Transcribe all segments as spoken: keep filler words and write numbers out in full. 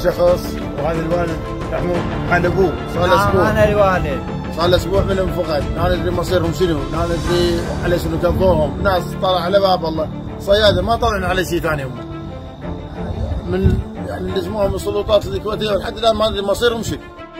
شخص وهذا الوالد محمود عن ابوه صار له اسبوع. انا الوالد صار له اسبوع منهم فقد، لا ندري مصيرهم شنو، لا ندري على شنو كفوهم، ناس طلع على باب الله صياده ما طلعنا على شيء ثاني هم. من يعني اللي اسمهم السلطات الكويتيه لحد الان ما ندري مصيرهم شنو.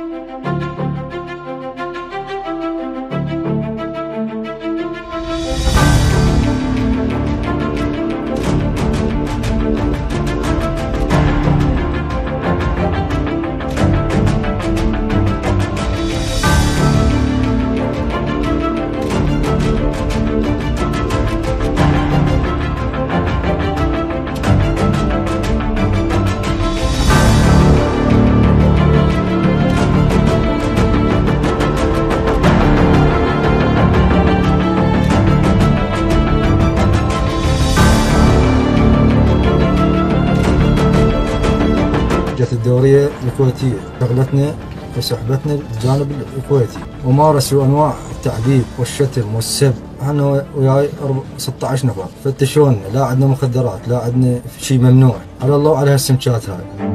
جت الدورية الكويتية شغلتنا وسحبتنا الجانب الكويتي، ومارسوا انواع التعذيب والشتم والسب. احنا وياي ستة عشر نفر فتشونا، لا عندنا مخدرات، لا عندنا شيء ممنوع، على الله وعلى هالسمكات هاي.